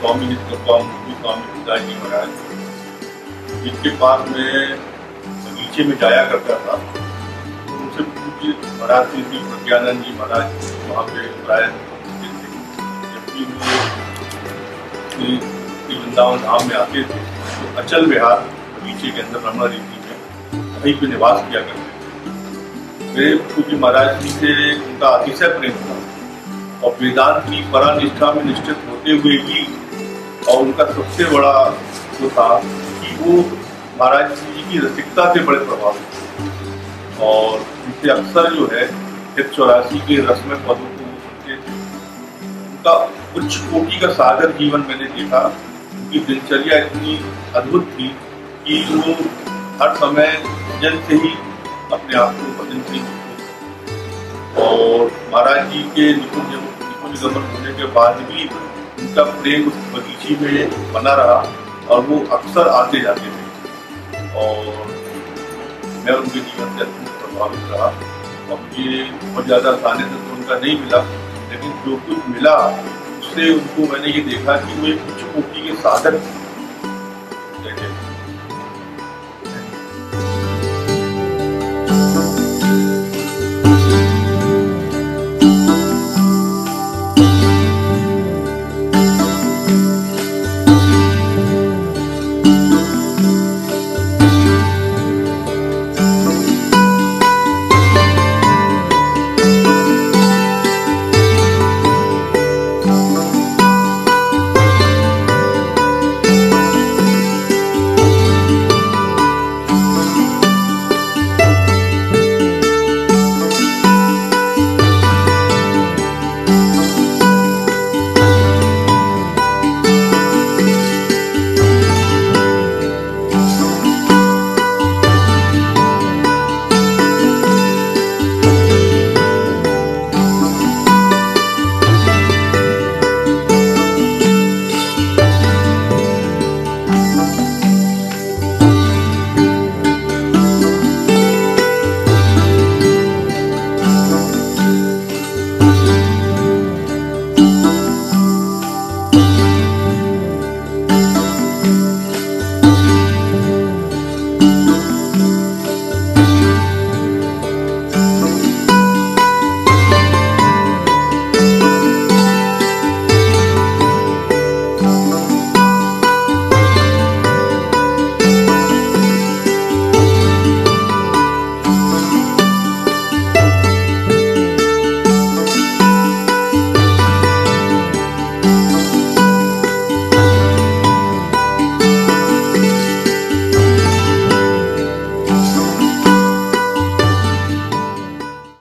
स्वामी निष्कपा मुक्ति स्वामी पिताजी महाराज, जिनके पास में बगीचे में जाया करता था। तो उनसे पूछिए, महाराज श्री प्रज्ञानंद जी महाराज वहाँ पे प्राय थे, जबकि वो वृंदावन धाम में आते थे तो अचल विहार बगीचे के अंदर रमणा रीति में वहीं पे निवास किया करते थे। मेरे पूज्य महाराज जी से उनका अतिशय प्रेम था और वेदांत की परानिष्ठा में निष्ठित होते हुए भी, और उनका सबसे बड़ा जो था कि वो महाराज जी की रसिकता से बड़े प्रभावित थे और उनसे अक्सर जो है 184 के रस्म पदों को सुनते थे। उनका उच्च कोटि का सागर जीवन मैंने देखा। उनकी दिनचर्या इतनी अद्भुत थी कि वो हर समय जन से ही अपने आप को भजन से और महाराज जी के निकुंज गमन होने के बाद भी उनका प्रेम उस बगीचे में बना रहा और वो अक्सर आते जाते थे और मैं उनके जीवन से अत्यंत प्रभावित रहा। और मुझे बहुत ज़्यादा सानिध्य तो उनका नहीं मिला, लेकिन जो कुछ मिला उससे उनको मैंने ये देखा कि वो एक उच्च कोटि के साधक